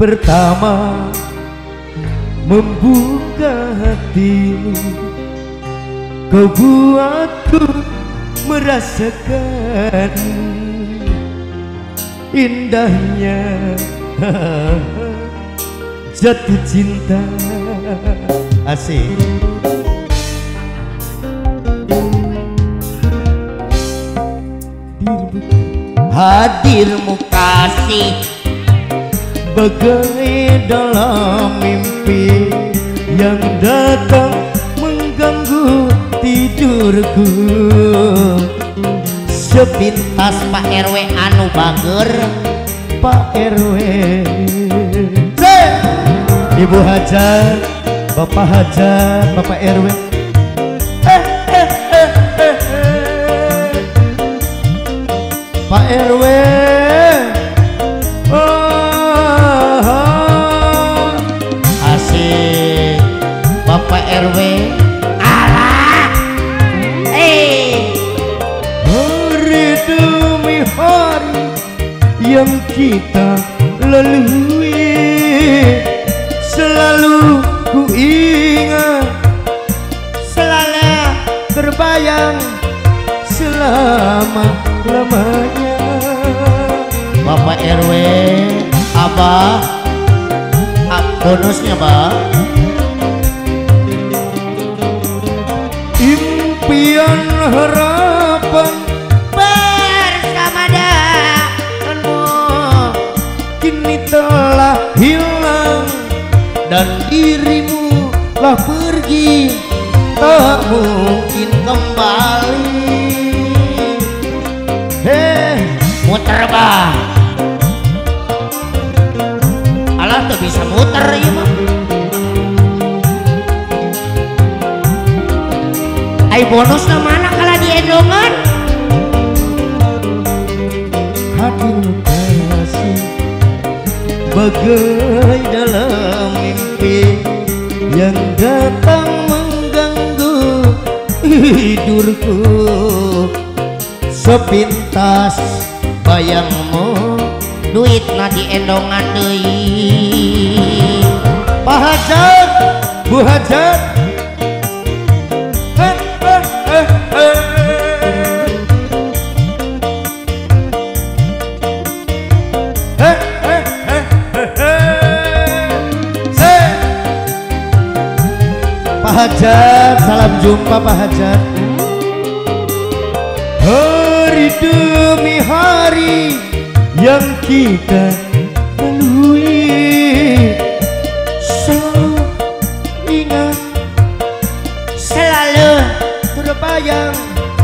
pertama membuka hatimu, kau buatku merasakan indahnya jatuh cinta. Asik. Hadirmu kasih bagai dalam mimpi yang datang mengganggu tidurku. sepintas Pak RW anu bager. Pak RW, Ibu Hajat, Bapak Hajat, Bapak RW. Pak RW, asik. Bapak RW, alah, hari demi hari yang kita lalui, selalu ku ingat, selalu terbayang selama-lamanya. Bapak RW, Abah, bonusnya Pak. Impian harapan Bersama denganmu kini telah hilang dan dirimu telah pergi, tak mungkin kembali. muter Bah. Alah tuh bisa muter ya mah. Ai bonusnya mana kalau di endongan? Hadirmu kasih bagai dalam mimpi yang datang mengganggu tidurku. Sepintas bayangmu duit na di endongan deui. Pak Hajat, Bu Hajat, Pak Hajat, salam jumpa Pak Hajat. Hari demi hari yang kita lalui, selalu ingat, Selalu terbayang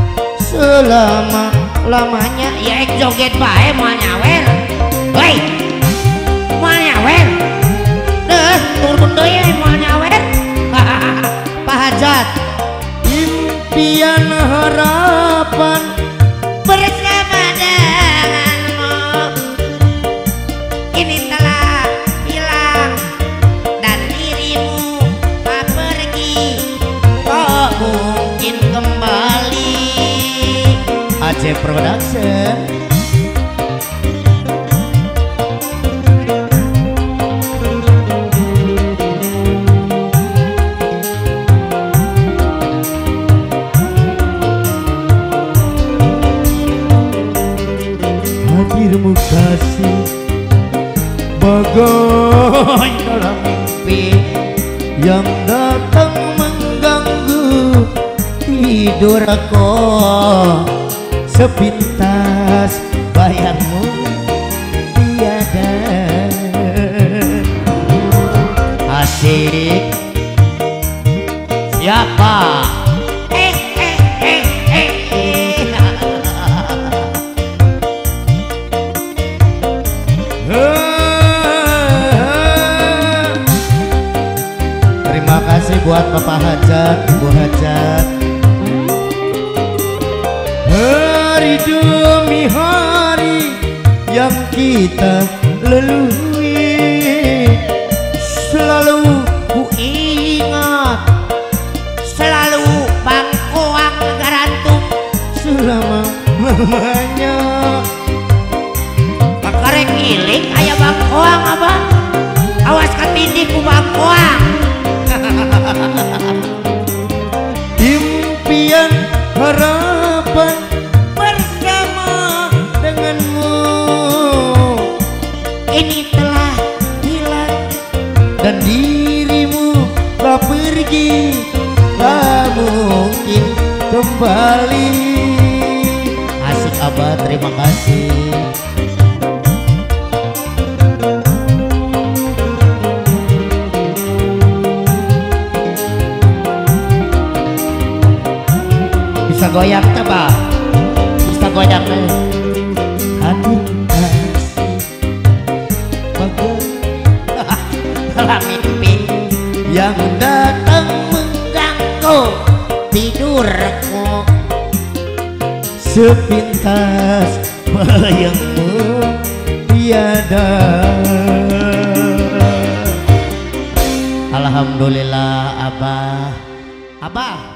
selama-lamanya ya ek joget bae moal nyawer. Hei, moal nyawer. Deuh, turun deui moal nyawer. Pak Hajat, impian harapan bersama denganmu kini telah hilang dan dirimu tak pergi, tak mungkin kembali. Aceh Production. Hadirmu kasih bagai dalam mimpi yang datang mengganggu tidur aku. Sepintas bayangmu tiada. Asik. Siapa? Terima kasih buat Bapak Hajat, Ibu Hajat. Hari demi hari yang kita lalui, selalu ku ingat, Selalu bangkoang garantung selama-lamanya. pakarek ilik aya bangkoang apa? awas katindih ku bangkoang. Impian harapan bersama denganmu Ini telah hilang dan dirimu telah pergi, tak mungkin kembali. Asik Abah, terima kasih. Bisa goyang tak Pak? Bisa goyang nih. Hati kasih bagai dalam mimpi yang datang mengganggu tidurku. sepintas bayangmu tiada. Alhamdulillah Abah.